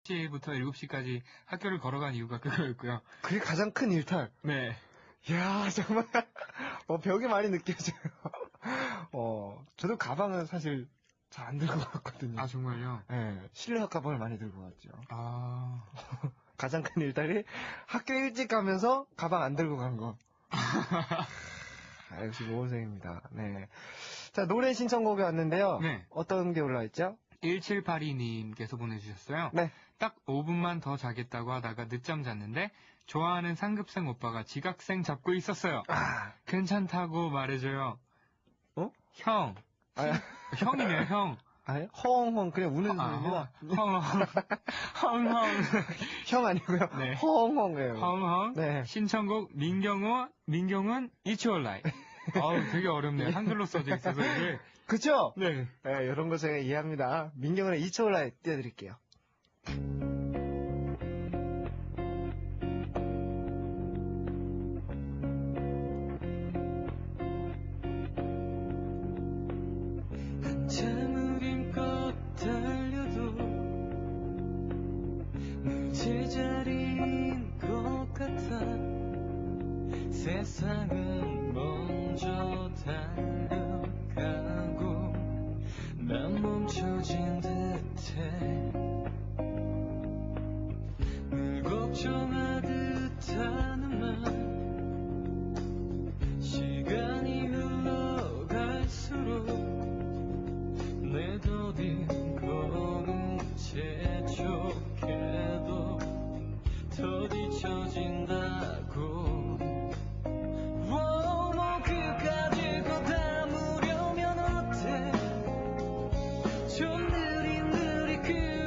6시부터 7시까지 학교를 걸어간 이유가 그거였고요. 그게 가장 큰 일탈. 네. 이야, 정말, 벽이 많이 느껴져요. 저도 가방은 사실 잘 안 들고 갔거든요. 아, 정말요? 네, 실내학 가방을 많이 들고 갔죠. 아. 가장 큰 일탈이 학교 일찍 가면서 가방 안 들고 간 거. 역시 모범생입니다. 네. 자, 노래 신청곡이 왔는데요. 네. 어떤 게 올라왔죠? 1782님께서 보내주셨어요. 네. 딱 5분만 더 자겠다고 하다가 늦잠 잤는데 좋아하는 상급생 오빠가 지각생 잡고 있었어요. 괜찮다고 말해줘요. 형. 형이네요, 형. 허엉허엉 그냥 우는 소리입니다. 헝헝. 형 아니고요. 네. 허엉허엉이에요. 헝헝. 네. 신청곡 민경은 It's Your Life. 되게 어렵네요. 한글로 써져 있어서 이게. 그쵸? 네. 네, 이런 거 제가 이해합니다. 민경은의 이초올라에 띄워드릴게요. 한참을 힘껏 달려도 늘 제자리인 것 같아 세상은 먼저 달려가고 난 멈춰진 듯해 늘 걱정하듯 하는 말 시간이 흘러갈수록 내 더딘 걸음은 재촉해도 더 뒤처진다고 뭐 그까지 거 담으려면 어때 좀 느리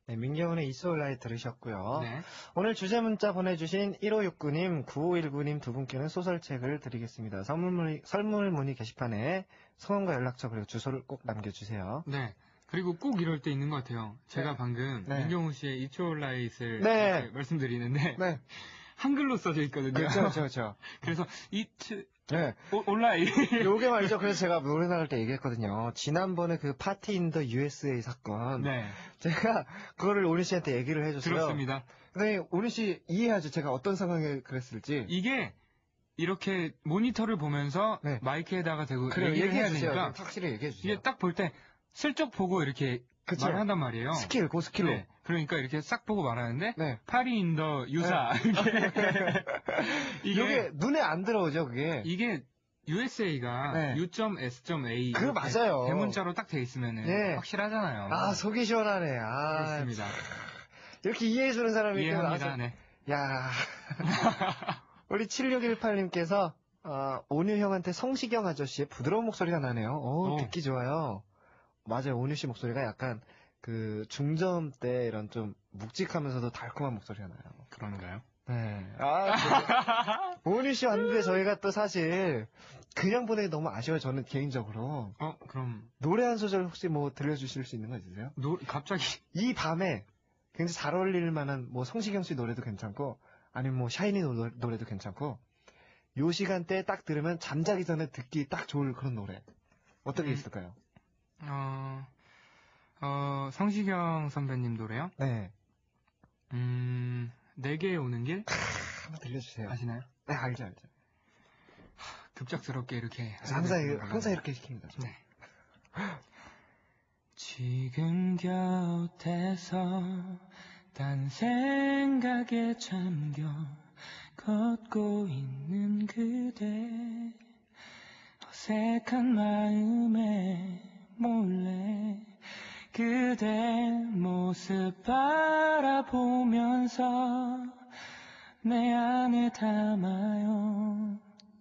네, 민경훈의 이소라이 들으셨고요. 네. 오늘 주제 문자 보내주신 1569님, 9519님 두 분께는 소설책을 드리겠습니다. 선물 문의 게시판에 성함과 연락처 그리고 주소를 꼭 남겨주세요. 네. 그리고 꼭 이럴 때 있는 것 같아요. 제가 네. 방금 네. 민경훈 씨의 이초라이트를 네. 말씀드리는데 네. 한글로 써져 있거든요. 그렇죠. 그래서 이츠 네. 온라인. 요게 말이죠. 그래서 제가 노래 나갈 때 얘기했거든요. 지난번에 그 파티 인 더 USA 사건. 네. 제가 그거를 오니 씨한테 얘기를 해줬어요. 들었습니다. 근데 오니 씨 이해하죠? 제가 어떤 상황에 그랬을지. 이게 이렇게 모니터를 보면서 네. 마이크에다가 대고 그래요. 얘기를 해야 얘기해주세요. 되니까 확실히 얘기해주세요. 이게 딱 볼 때 슬쩍 보고 이렇게 그쵸? 말을 한단 말이에요. 스킬, 그 스킬로. 네. 그러니까 이렇게 싹 보고 말하는데 네. 파리 인더 유사 이게 눈에 안 들어오죠, 그게. 이게 USA가 네. U.S.A 그거 맞아요. 대문자로 딱 돼 있으면은 네. 확실하잖아요. 아, 속이 시원하네. 그렇습니다. 이렇게 이해해주는 사람이 있고 이해합니다. 나서. 네. 야 우리 7618님께서 온유 형한테 성시경 아저씨의 부드러운 목소리가 나네요. 오. 듣기 좋아요. 맞아요. 온유 씨 목소리가 약간 그 중저음 때 이런 좀 묵직하면서도 달콤한 목소리가 나요. 그런가요? 네. 온유 씨 왔는데 저희가 또 사실 그냥 보내기 너무 아쉬워요. 저는 개인적으로. 그럼 노래 한 소절 혹시 뭐 들려주실 수 있는 거 있으세요? 갑자기 이 밤에 굉장히 잘 어울릴 만한 뭐 성시경 씨 노래도 괜찮고 아니면 뭐 샤이니 노래도 괜찮고 요 시간대에 딱 들으면 잠자기 전에 듣기 딱 좋을 그런 노래 어떤 게 있을까요? 성시경 선배님 노래요? 네. 내게 오는 길? 한번 들려주세요. 아시나요? 네, 알죠. 급작스럽게 이렇게. 항상 이렇게 시킵니다. 네. 지금 곁에서 딴 생각에 잠겨 걷고 있는 그대 어색한 마음에 몰래 그대 모습 바라보면서 내 안에 담아요.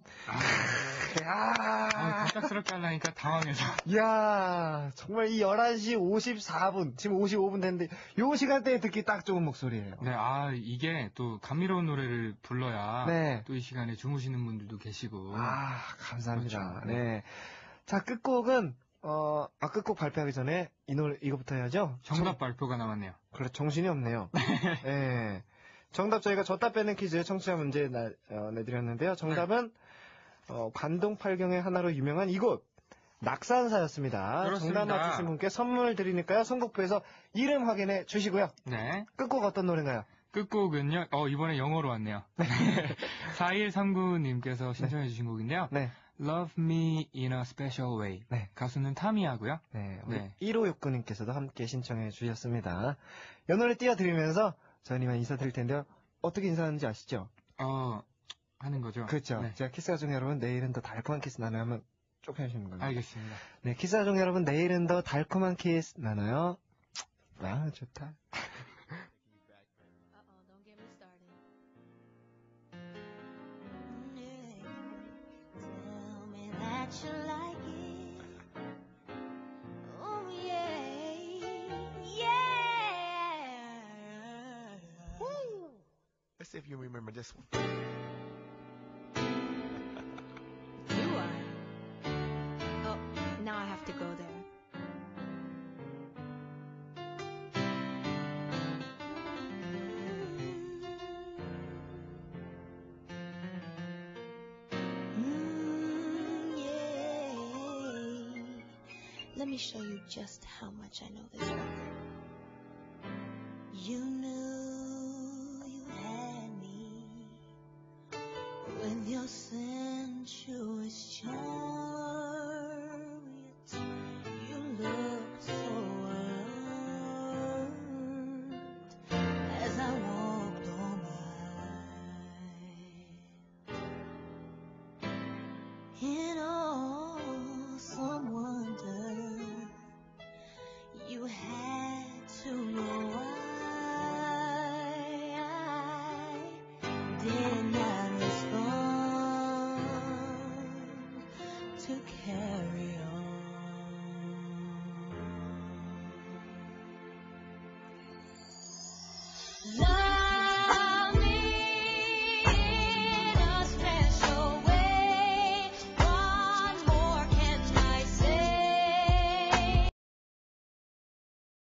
갑작스럽게 하려니까 당황해서. 이야, 정말 이 11시 54분, 지금 55분 됐는데, 요 시간대에 듣기 딱 좋은 목소리예요. 네, 이게 또 감미로운 노래를 불러야 네. 또 이 시간에 주무시는 분들도 계시고. 감사합니다. 그렇죠. 네. 자, 끝곡은, 끝곡 발표하기 전에 이거부터 해야죠? 정답 발표가 남았네요. 그래, 정신이 없네요. 네. 정답 저희가 줬다 빼는 퀴즈 청취자 문제 내드렸는데요. 정답은, 관동 팔경의 하나로 유명한 이곳, 낙산사였습니다. 그렇습니다. 정답 맞추신 분께 선물 드리니까요. 선곡표에서 이름 확인해 주시고요. 네. 끝곡 어떤 노래인가요? 끝곡은요, 이번에 영어로 왔네요. 4139님께서 신청해주신 곡인데요. 네. Love Me in a Special Way. 네. 가수는 타미야고요. 네. 우리 네. 1569님께서도 함께 신청해 주셨습니다. 이 노래 띄워드리면서 저희만 인사드릴 텐데요. 어떻게 인사하는지 아시죠? 하는 거죠. 그렇죠. 네. 제가 키스가족 여러분, 내일은 더 달콤한 키스 나눠요 하면 쭉 해주시는 거예요. 알겠습니다. 네, 키스가족 여러분, 내일은 더 달콤한 키스 나눠요. 좋다. Don't get me started. Tell me that you like it. Oh yeah, yeah. Woo. Let's see if you remember this one. Do I? Oh, now I have to go there. Yeah. Let me show you just how much I know this record. You